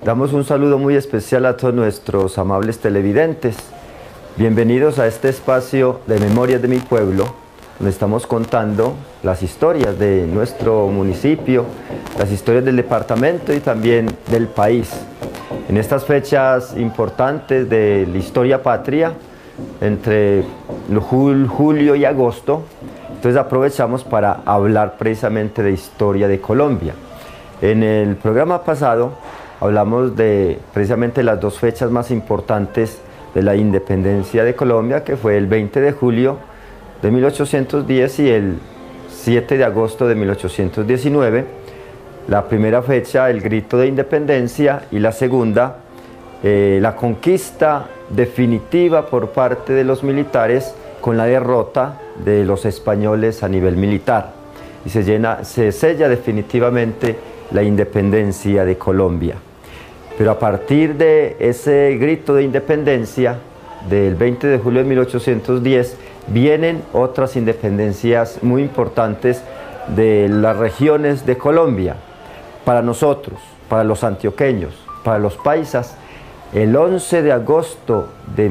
Damos un saludo muy especial a todos nuestros amables televidentes. Bienvenidos a este espacio de Memorias de mi Pueblo, donde estamos contando las historias de nuestro municipio, las historias del departamento y también del país. En estas fechas importantes de la historia patria, entre julio y agosto, entonces aprovechamos para hablar precisamente de historia de Colombia. En el programa pasado hablamos de precisamente las dos fechas más importantes de la independencia de Colombia, que fue el 20 de julio de 1810 y el 7 de agosto de 1819. La primera fecha, el grito de independencia, y la segunda, la conquista definitiva por parte de los militares con la derrota de los españoles a nivel militar. Y se sella definitivamente la independencia de Colombia. Pero a partir de ese grito de independencia del 20 de julio de 1810 vienen otras independencias muy importantes de las regiones de Colombia. Para nosotros, para los antioqueños, para los paisas, el 11 de agosto de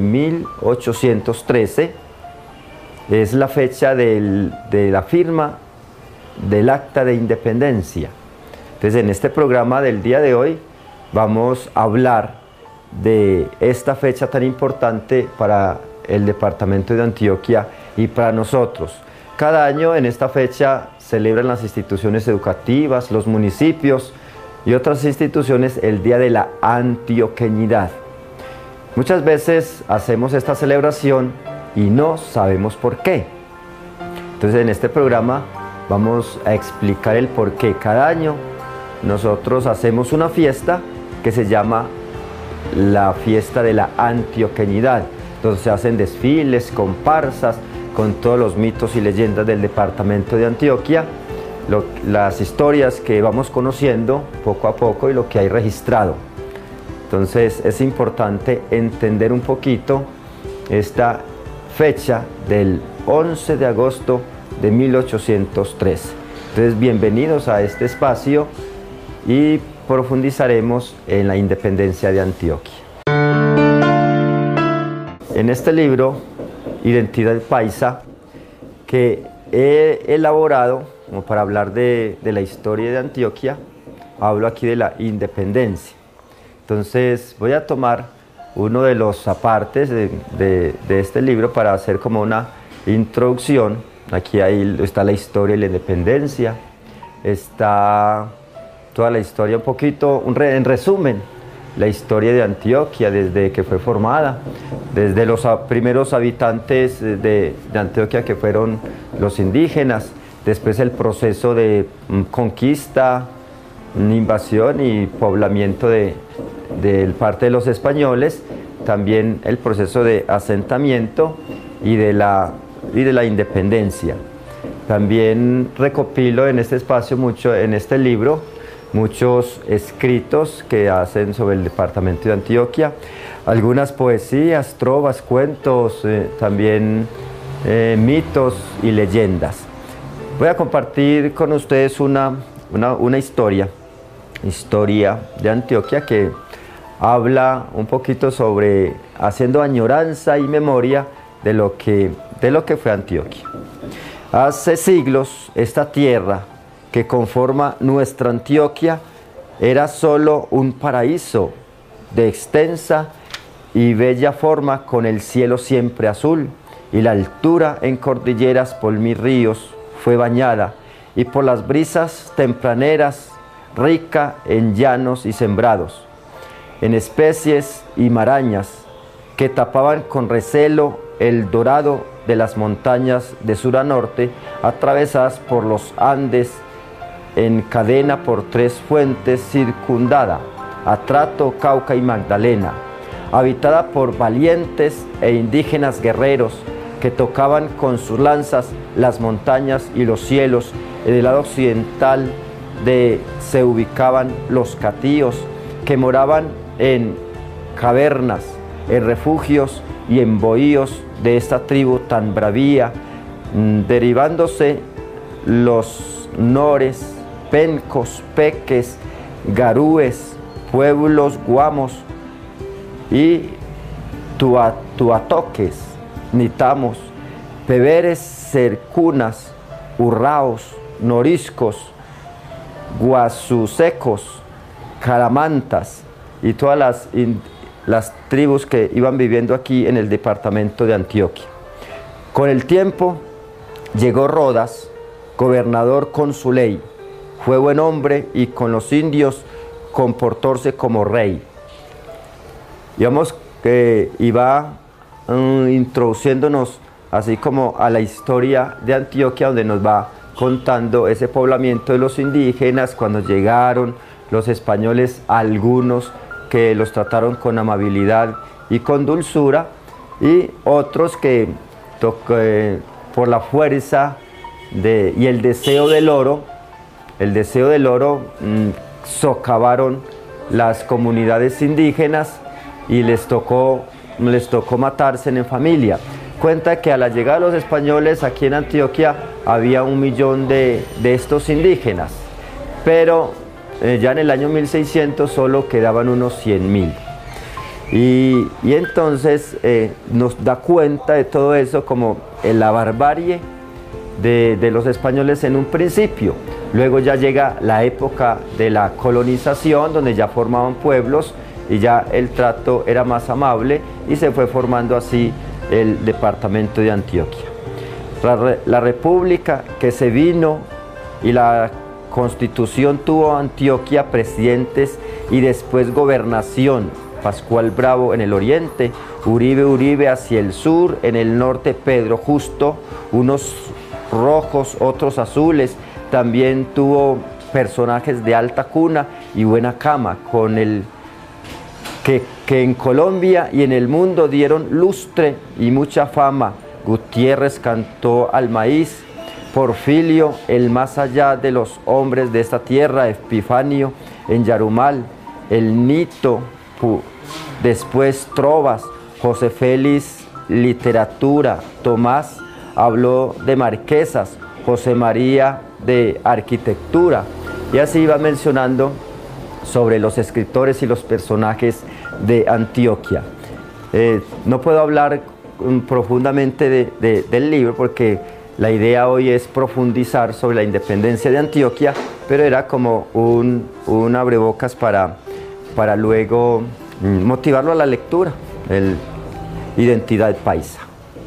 1813 es la fecha de la firma del Acta de Independencia. Entonces, en este programa del día de hoy vamos a hablar de esta fecha tan importante para el departamento de Antioquia y para nosotros. Cada año en esta fecha celebran las instituciones educativas, los municipios y otras instituciones el Día de la Antioqueñidad. Muchas veces hacemos esta celebración y no sabemos por qué. Entonces, en este programa vamos a explicar el por qué. Cada año nosotros hacemos una fiesta que se llama la fiesta de la antioqueñidad, donde se hacen desfiles, comparsas, con todos los mitos y leyendas del departamento de Antioquia, las historias que vamos conociendo poco a poco y lo que hay registrado. Entonces es importante entender un poquito esta fecha del 11 de agosto de 1813. Entonces, bienvenidos a este espacio y profundizaremos en la independencia de Antioquia. En este libro, Identidad Paisa, que he elaborado como para hablar de la historia de Antioquia, hablo aquí de la independencia. Entonces voy a tomar uno de los apartes de este libro para hacer como una introducción. Aquí está la historia de la independencia, está toda la historia, un poquito, en resumen, la historia de Antioquia desde que fue formada, desde los primeros habitantes de Antioquia, que fueron los indígenas, después el proceso de conquista, invasión y poblamiento de parte de los españoles, también el proceso de asentamiento y de la independencia. También recopilo en este espacio en este libro, muchos escritos que hacen sobre el departamento de Antioquia, algunas poesías, trovas, cuentos, también mitos y leyendas. Voy a compartir con ustedes una historia de Antioquia que habla un poquito sobre haciendo añoranza y memoria de lo que fue Antioquia. Hace siglos esta tierra que conforma nuestra Antioquia era solo un paraíso de extensa y bella forma, con el cielo siempre azul y la altura en cordilleras por mil ríos fue bañada, y por las brisas tempraneras rica en llanos y sembrados, en especies y marañas que tapaban con recelo el dorado de las montañas de sur a norte, atravesadas por los Andes en cadena por tres fuentes, circundada, Atrato, Cauca y Magdalena, habitada por valientes e indígenas guerreros que tocaban con sus lanzas las montañas y los cielos. En el lado occidental se ubicaban los catíos, que moraban en cavernas, en refugios y en bohíos de esta tribu tan bravía, derivándose los nores, pencos, peques, garúes, pueblos guamos y tuatoques, nitamos, peberes, cercunas, urraos, noriscos, guasusecos, caramantas y todas las tribus que iban viviendo aquí en el departamento de Antioquia. Con el tiempo llegó Rodas, gobernador con su ley, fue buen hombre y con los indios comportóse como rey. Digamos que iba introduciéndonos así como a la historia de Antioquia, donde nos va contando ese poblamiento de los indígenas, cuando llegaron los españoles, algunos que los trataron con amabilidad y con dulzura, y otros que por la fuerza y el deseo del oro, socavaron las comunidades indígenas y les tocó matarse en familia. Cuenta que a la llegada de los españoles aquí en Antioquia había 1 millón de estos indígenas, pero ya en el año 1600 solo quedaban unos 100.000. Y entonces nos da cuenta de todo eso como la barbarie de los españoles en un principio. Luego ya llega la época de la colonización, donde ya formaban pueblos y ya el trato era más amable y se fue formando así el departamento de Antioquia. La república que se vino y la constitución tuvo Antioquia presidentes y después gobernación. Pascual Bravo en el oriente, Uribe hacia el sur, en el norte Pedro Justo, unos rojos, otros azules. También tuvo personajes de alta cuna y buena cama, con que en Colombia y en el mundo dieron lustre y mucha fama. Gutiérrez cantó al maíz, Porfilio, el más allá de los hombres de esta tierra, Epifanio en Yarumal, el Nito, después trovas, José Félix literatura, Tomás habló de marquesas, José María de arquitectura, y así iba mencionando sobre los escritores y los personajes de Antioquia. No puedo hablar profundamente del libro porque la idea hoy es profundizar sobre la independencia de Antioquia, pero era como un abrebocas para luego motivarlo a la lectura, Identidad Paisa.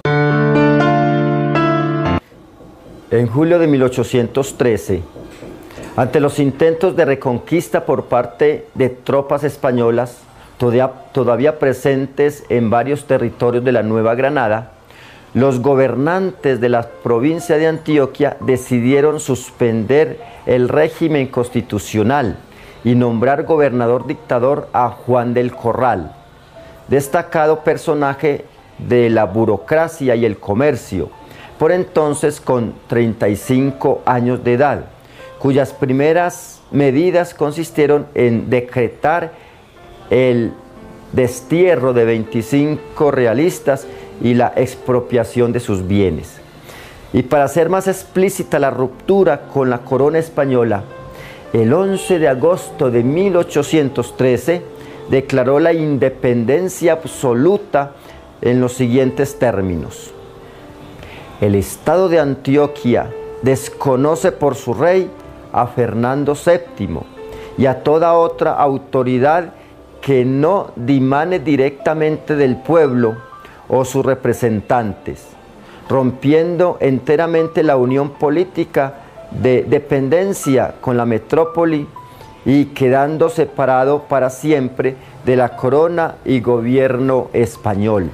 En julio de 1813, ante los intentos de reconquista por parte de tropas españolas, todavía presentes en varios territorios de la Nueva Granada, los gobernantes de la provincia de Antioquia decidieron suspender el régimen constitucional y nombrar gobernador dictador a Juan del Corral, destacado personaje de la burocracia y el comercio, por entonces con 35 años de edad, cuyas primeras medidas consistieron en decretar el destierro de 25 realistas y la expropiación de sus bienes. Y para hacer más explícita la ruptura con la corona española, el 11 de agosto de 1813 declaró la independencia absoluta en los siguientes términos: el Estado de Antioquia desconoce por su rey a Fernando VII y a toda otra autoridad que no dimane directamente del pueblo o sus representantes, rompiendo enteramente la unión política de dependencia con la metrópoli y quedando separado para siempre de la corona y gobierno español.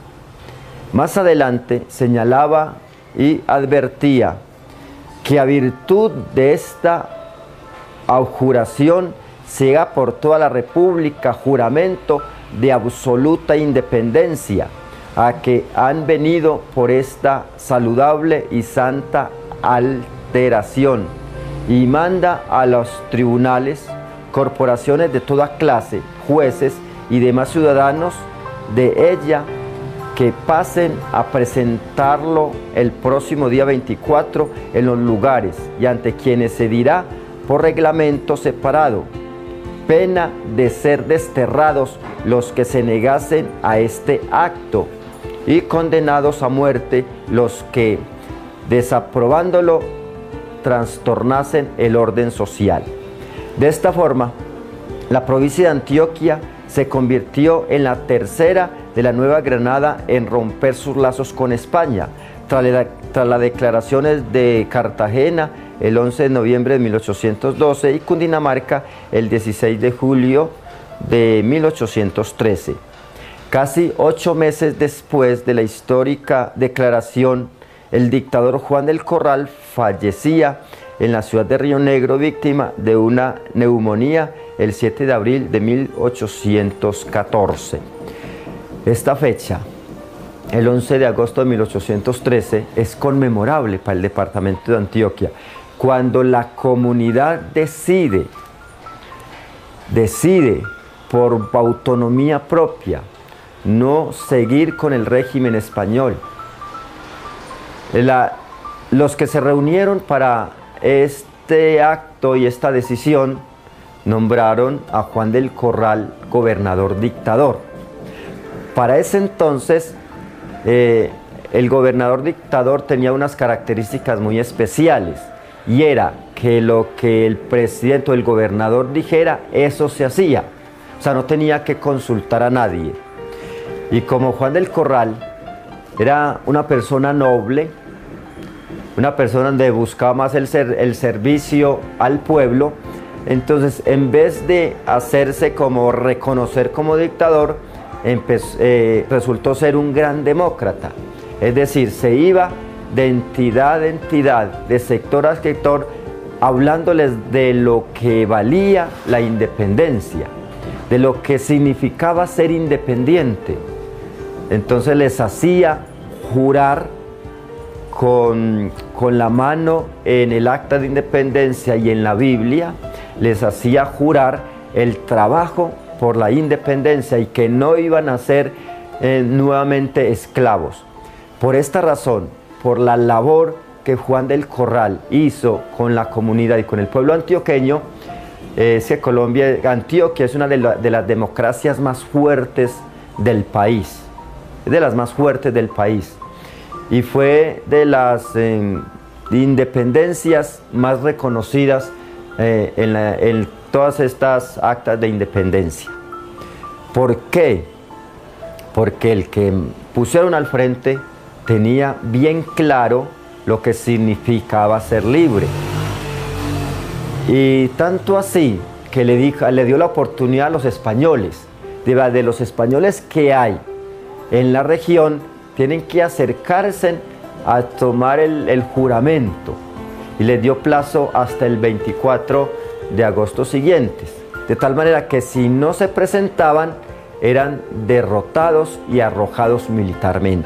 Más adelante señalaba y advertía que a virtud de esta abjuración se haga por toda la república juramento de absoluta independencia, a que han venido por esta saludable y santa alteración, y manda a los tribunales, corporaciones de toda clase, jueces y demás ciudadanos de ella, que pasen a presentarlo el próximo día 24 en los lugares y ante quienes se dirá por reglamento separado, pena de ser desterrados los que se negasen a este acto, y condenados a muerte los que, desaprobándolo, trastornasen el orden social. De esta forma, la provincia de Antioquia se convirtió en la tercera de la Nueva Granada en romper sus lazos con España, tras las declaraciones de Cartagena el 11 de noviembre de 1812 y Cundinamarca el 16 de julio de 1813. Casi 8 meses después de la histórica declaración, el dictador Juan del Corral fallecía en la ciudad de Río Negro, víctima de una neumonía el 7 de abril de 1814. Esta fecha, el 11 de agosto de 1813, es conmemorable para el departamento de Antioquia, cuando la comunidad decide por autonomía propia no seguir con el régimen español. Los que se reunieron para este acto y esta decisión nombraron a Juan del Corral gobernador dictador. Para ese entonces, el gobernador dictador tenía unas características muy especiales, y era que lo que el presidente o el gobernador dijera, eso se hacía. O sea, no tenía que consultar a nadie. Y como Juan del Corral era una persona noble, una persona donde buscaba más el servicio al pueblo, entonces en vez de hacerse como reconocer como dictador, resultó ser un gran demócrata. Es decir, se iba de entidad a entidad, de sector a sector, hablándoles de lo que valía la independencia, de lo que significaba ser independiente. Entonces les hacía jurar con la mano en el acta de independencia y en la Biblia, les hacía jurar el trabajo por la independencia y que no iban a ser nuevamente esclavos. Por esta razón, por la labor que Juan del Corral hizo con la comunidad y con el pueblo antioqueño, Antioquia es una de las democracias más fuertes del país, de las más fuertes del país, y fue de las independencias más reconocidas en todas estas actas de independencia. ¿Por qué? Porque el que pusieron al frente tenía bien claro lo que significaba ser libre. Y tanto así que le dio la oportunidad a los españoles, de los españoles que hay en la región, tienen que acercarse a tomar el juramento, y les dio plazo hasta el 24 de agosto siguientes, de tal manera que si no se presentaban, eran derrotados y arrojados militarmente.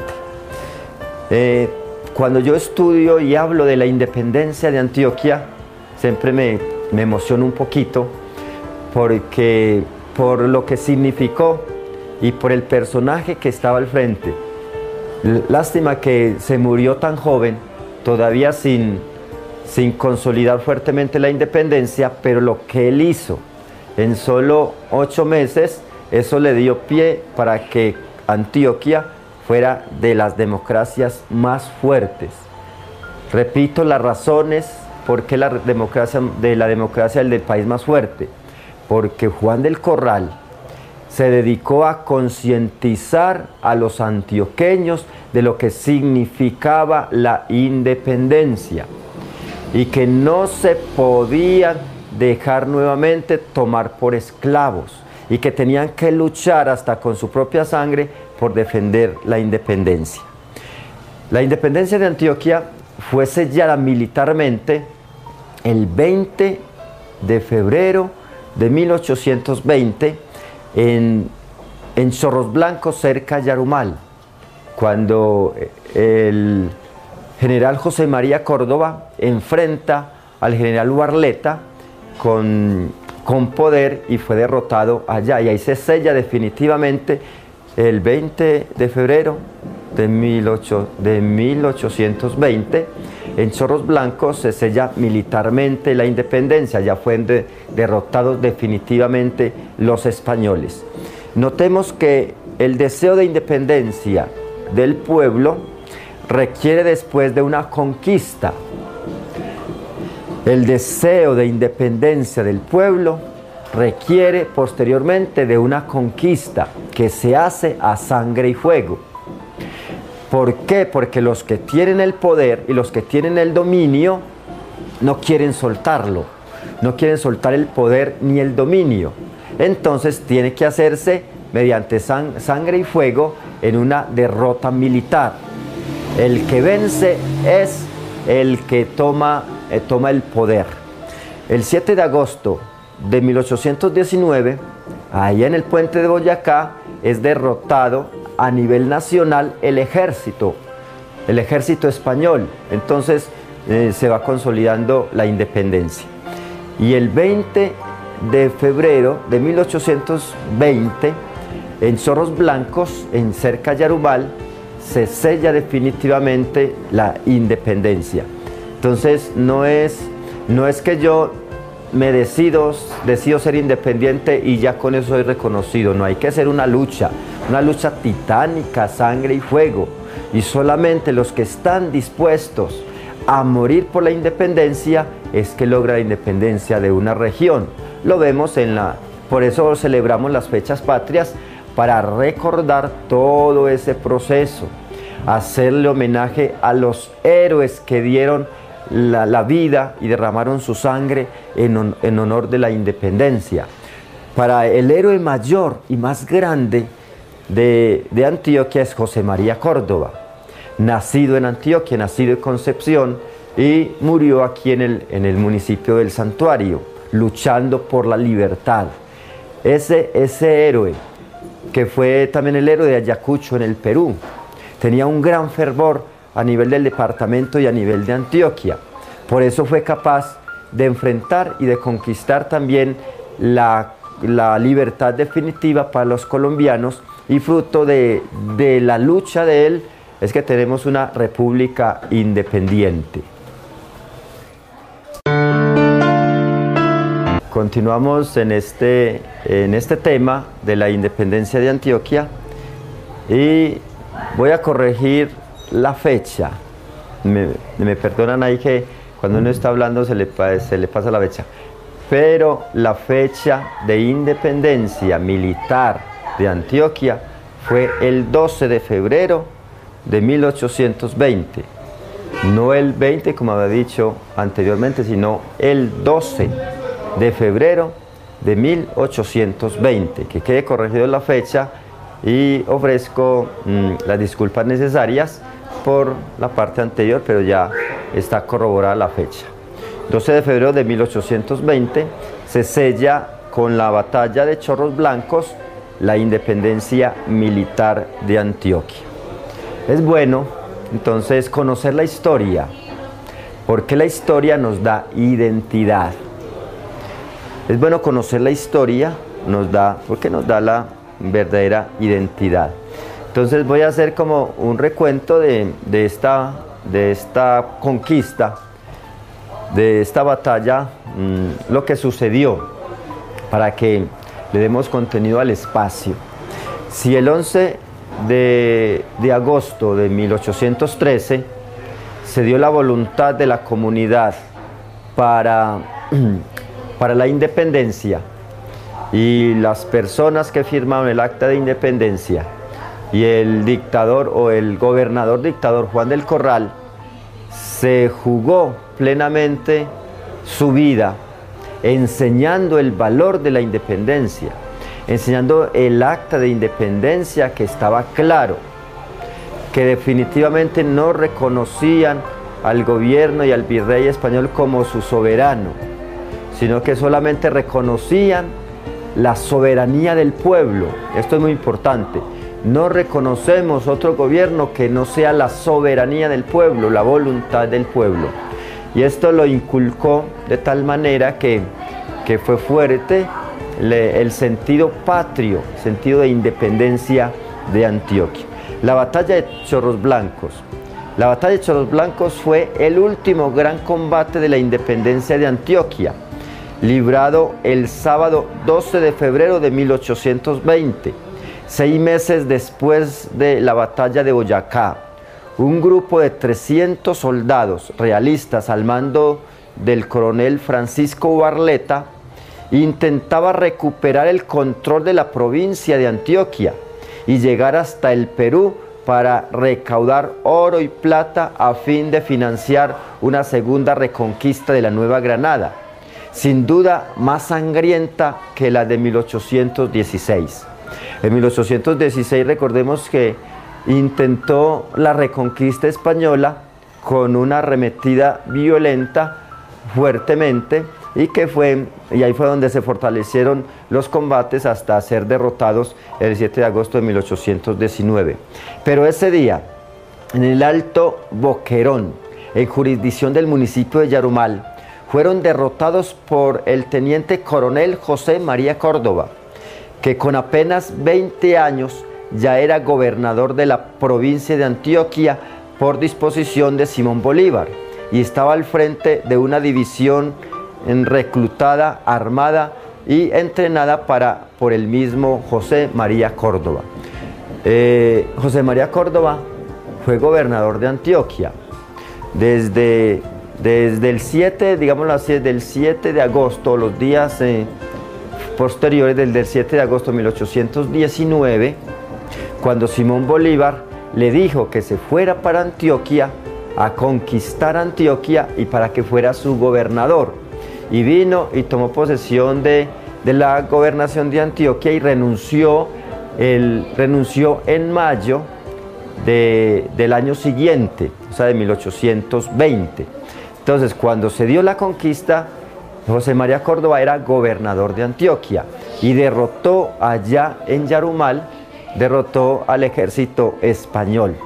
Cuando yo estudio y hablo de la independencia de Antioquia, siempre me emociono un poquito, porque por lo que significó y por el personaje que estaba al frente. Lástima que se murió tan joven, todavía sin consolidar fuertemente la independencia, pero lo que él hizo en solo 8 meses, eso le dio pie para que Antioquia fuera de las democracias más fuertes. Repito las razones por qué la democracia es el del país más fuerte. Porque Juan del Corral se dedicó a concientizar a los antioqueños de lo que significaba la independencia y que no se podían dejar nuevamente tomar por esclavos y que tenían que luchar hasta con su propia sangre por defender la independencia. La independencia de Antioquia fue sellada militarmente el 20 de febrero de 1820 en Zorros Blancos, cerca de Yarumal, cuando el general José María Córdoba enfrenta al general Ubarleta con poder y fue derrotado allá, y ahí se sella definitivamente el 20 de febrero de 1820 en Chorros Blancos se sella militarmente la independencia, ya fueron derrotados definitivamente los españoles. Notemos que el deseo de independencia del pueblo requiere después de una conquista. El deseo de independencia del pueblo requiere posteriormente de una conquista que se hace a sangre y fuego. ¿Por qué? Porque los que tienen el poder y los que tienen el dominio no quieren soltarlo, no quieren soltar el poder ni el dominio. Entonces tiene que hacerse mediante sangre y fuego en una derrota militar. El que vence es el que toma el poder. El 7 de agosto de 1819, allá en el puente de Boyacá, es derrotado a nivel nacional el ejército español. Entonces se va consolidando la independencia. Y el 20 de febrero de 1820, en Chorros Blancos, en cerca Yarubal, se sella definitivamente la independencia. Entonces no es que yo me decido ser independiente y ya con eso soy reconocido. No, hay que hacer una lucha titánica, sangre y fuego. Y solamente los que están dispuestos a morir por la independencia es que logra la independencia de una región. Lo vemos por eso celebramos las fechas patrias, para recordar todo ese proceso, hacerle homenaje a los héroes que dieron la vida y derramaron su sangre en honor de la independencia. Para el héroe mayor y más grande de Antioquia es José María Córdoba, nacido en Antioquia, nacido en Concepción, y murió aquí en el municipio del Santuario, luchando por la libertad. Ese héroe, que fue también el héroe de Ayacucho en el Perú, tenía un gran fervor a nivel del departamento y a nivel de Antioquia. Por eso fue capaz de enfrentar y de conquistar también la libertad definitiva para los colombianos, y fruto de la lucha de él es que tenemos una república independiente. Continuamos en este tema de la independencia de Antioquia, y voy a corregir la fecha. Me perdonan ahí que cuando uno está hablando se le pasa la fecha, pero la fecha de independencia militar de Antioquia fue el 12 de febrero de 1820. No el 20 como había dicho anteriormente, sino el 12 de febrero de 1820, que quede corregido la fecha, y ofrezco las disculpas necesarias por la parte anterior, pero ya está corroborada la fecha. 12 de febrero de 1820 se sella con la batalla de Chorros Blancos la independencia militar de Antioquia. Es bueno entonces conocer la historia, porque la historia nos da identidad. Es bueno conocer la historia, porque nos da la verdadera identidad. Entonces voy a hacer como un recuento de esta conquista, de esta batalla, lo que sucedió, para que le demos contenido al espacio. Si el 11 de agosto de 1813 se dio la voluntad de la comunidad para la independencia, y las personas que firmaron el acta de independencia y el dictador o el gobernador dictador Juan del Corral se jugó plenamente su vida enseñando el valor de la independencia, enseñando el acta de independencia, que estaba claro que definitivamente no reconocían al gobierno y al virrey español como su soberano, sino que solamente reconocían la soberanía del pueblo. Esto es muy importante. No reconocemos otro gobierno que no sea la soberanía del pueblo, la voluntad del pueblo. Y esto lo inculcó de tal manera que fue fuerte el sentido patrio, sentido de independencia de Antioquia. La batalla de Chorros Blancos La batalla de Chorros Blancos fue el último gran combate de la independencia de Antioquia, librado el sábado 12 de febrero de 1820, 6 meses después de la batalla de Boyacá. Un grupo de 300 soldados realistas al mando del coronel Francisco Barletta intentaba recuperar el control de la provincia de Antioquia y llegar hasta el Perú para recaudar oro y plata a fin de financiar una segunda reconquista de la Nueva Granada, sin duda más sangrienta que la de 1816. En 1816 recordemos que intentó la reconquista española con una arremetida violenta fuertemente y ahí fue donde se fortalecieron los combates hasta ser derrotados el 7 de agosto de 1819. Pero ese día, en el Alto Boquerón, en jurisdicción del municipio de Yarumal, fueron derrotados por el teniente coronel José María Córdoba, que con apenas 20 años ya era gobernador de la provincia de Antioquia por disposición de Simón Bolívar y estaba al frente de una división reclutada, armada y entrenada por el mismo José María Córdoba. José María Córdoba fue gobernador de Antioquia desde el 7, digámoslo así, desde el 7 de agosto, los días posteriores, desde el 7 de agosto de 1819, cuando Simón Bolívar le dijo que se fuera para Antioquia a conquistar Antioquia y para que fuera su gobernador. Y vino y tomó posesión de la gobernación de Antioquia y renunció en mayo del año siguiente, o sea, de 1820. Entonces, cuando se dio la conquista, José María Córdoba era gobernador de Antioquia y derrotó allá en Yarumal, derrotó al ejército español.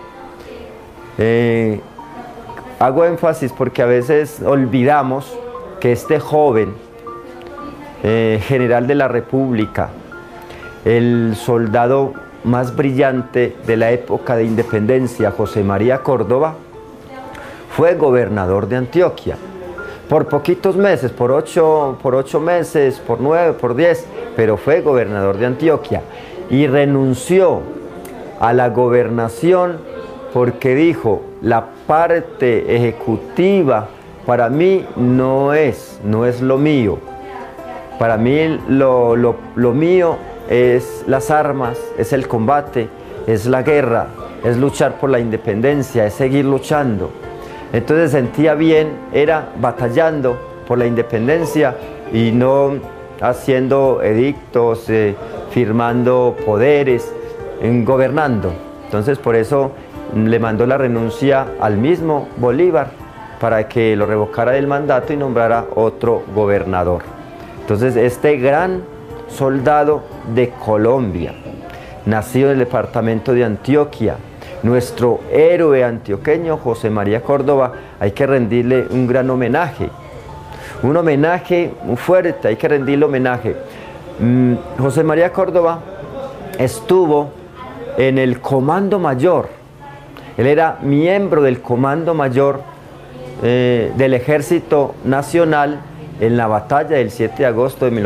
Hago énfasis porque a veces olvidamos que este joven general de la República, el soldado más brillante de la época de independencia, José María Córdoba, fue gobernador de Antioquia por poquitos meses, por 8 meses, por 9, por 10, pero fue gobernador de Antioquia y renunció a la gobernación porque dijo: la parte ejecutiva para mí no es lo mío. Para mí lo mío es las armas, es el combate, es la guerra, es luchar por la independencia, es seguir luchando. Entonces sentía bien, era batallando por la independencia y no haciendo edictos, firmando poderes, gobernando. Entonces por eso le mandó la renuncia al mismo Bolívar para que lo revocara del mandato y nombrara otro gobernador. Entonces este gran soldado de Colombia, nacido en el departamento de Antioquia, nuestro héroe antioqueño José María Córdoba, hay que rendirle un gran homenaje, un homenaje muy fuerte, hay que rendirle homenaje. José María Córdoba estuvo en el Comando Mayor, él era miembro del Comando Mayor del Ejército Nacional en la batalla del 7 de agosto de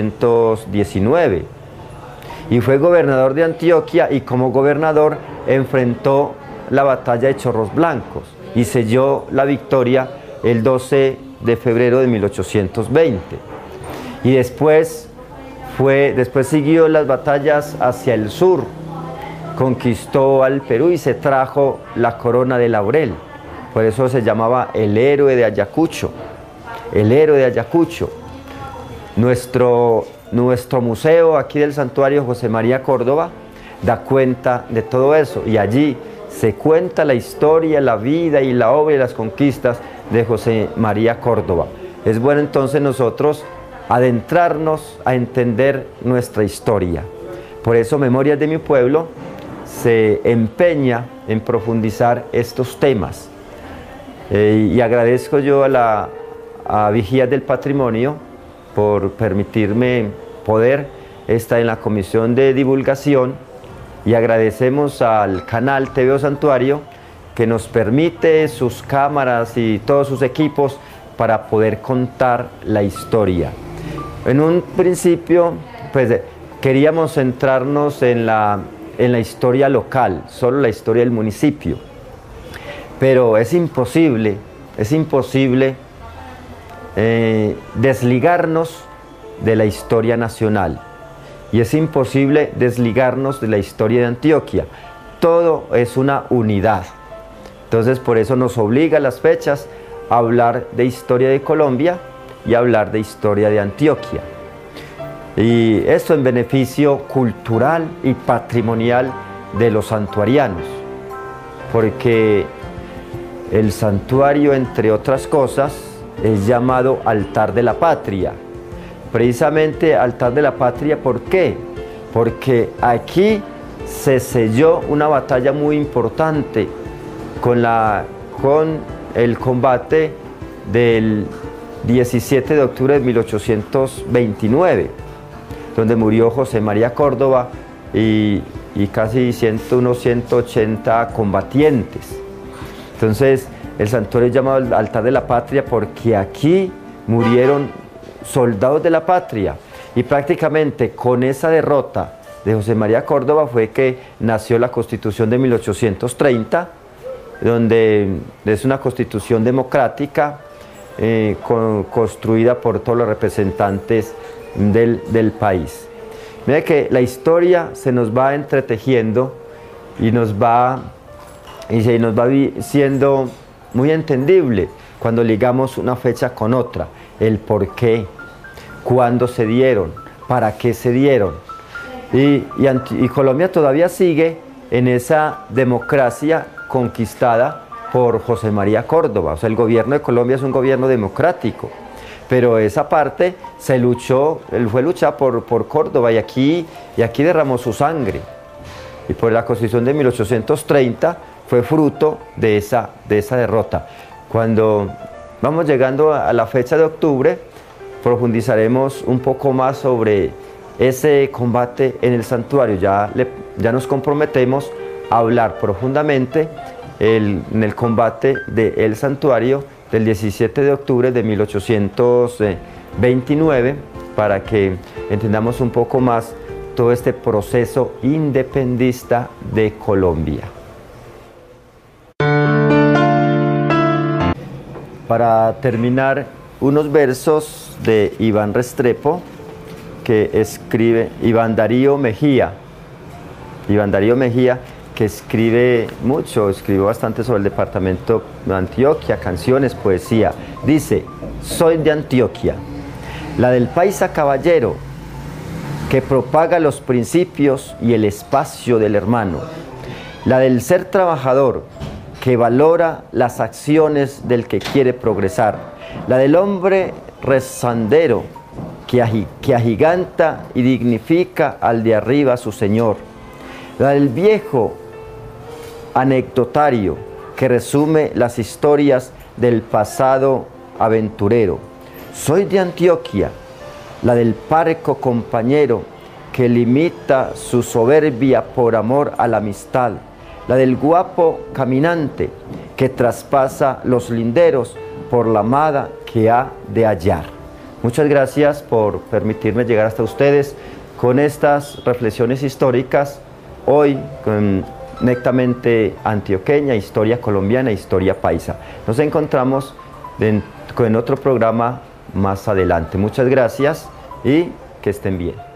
1819 y fue gobernador de Antioquia y como gobernador enfrentó la batalla de Chorros Blancos y selló la victoria el 12 de febrero de 1820 y después siguió las batallas hacia el sur, conquistó al Perú y se trajo la corona de laurel, por eso se llamaba el héroe de Ayacucho. El héroe de Ayacucho. Nuestro museo aquí del Santuario José María Córdoba da cuenta de todo eso y allí se cuenta la historia, la vida y la obra y las conquistas de José María Córdoba. Es bueno entonces nosotros adentrarnos a entender nuestra historia. Por eso Memorias de mi Pueblo se empeña en profundizar estos temas. Y agradezco yo a Vigías del Patrimonio por permitirme poder estar en la comisión de divulgación y agradecemos al canal TVO Santuario que nos permite sus cámaras y todos sus equipos para poder contar la historia. En un principio, pues queríamos centrarnos en la historia local, solo la historia del municipio, pero es imposible desligarnos de la historia nacional y es imposible desligarnos de la historia de Antioquia. Todo es una unidad. Entonces por eso nos obliga a las fechas a hablar de historia de Colombia y hablar de historia de Antioquia. Y esto en beneficio cultural y patrimonial de los santuarianos, porque el santuario, entre otras cosas, es llamado Altar de la Patria. Precisamente Altar de la Patria, ¿por qué? Porque aquí se selló una batalla muy importante con el combate del 17 de octubre de 1829, donde murió José María Córdoba y casi 180 combatientes. Entonces, el santuario es llamado Altar de la Patria porque aquí murieron soldados de la patria y prácticamente con esa derrota de José María Córdoba fue que nació la Constitución de 1830, donde es una constitución democrática construida por todos los representantes del país. Mira que la historia se nos va entretejiendo y nos va siendo muy entendible cuando ligamos una fecha con otra, el por qué, cuándo se dieron, para qué se dieron. Y Colombia todavía sigue en esa democracia conquistada por José María Córdoba. O sea, el gobierno de Colombia es un gobierno democrático, pero esa parte él fue luchada por Córdoba y aquí derramó su sangre. Y por la Constitución de 1830 fue fruto de esa derrota. Cuando vamos llegando a la fecha de octubre, profundizaremos un poco más sobre ese combate en el santuario. Ya nos comprometemos a hablar profundamente en el combate del santuario del 17 de octubre de 1829 para que entendamos un poco más todo este proceso independista de Colombia. Para terminar, unos versos de Iván Restrepo que escribe Iván Darío Mejía. Iván Darío Mejía, que escribe mucho, escribió bastante sobre el departamento de Antioquia, canciones, poesía. Dice: soy de Antioquia, la del paisa caballero, que propaga los principios y el espacio del hermano, la del ser trabajador, que valora las acciones del que quiere progresar, la del hombre rezandero, que agiganta y dignifica al de arriba su señor, la del viejo anecdotario, que resume las historias del pasado aventurero. Soy de Antioquia, la del parco compañero, que limita su soberbia por amor a la amistad, la del guapo caminante, que traspasa los linderos por la amada que ha de hallar. Muchas gracias por permitirme llegar hasta ustedes con estas reflexiones históricas, hoy con netamente antioqueña, historia colombiana, historia paisa. Nos encontramos en otro programa más adelante. Muchas gracias y que estén bien.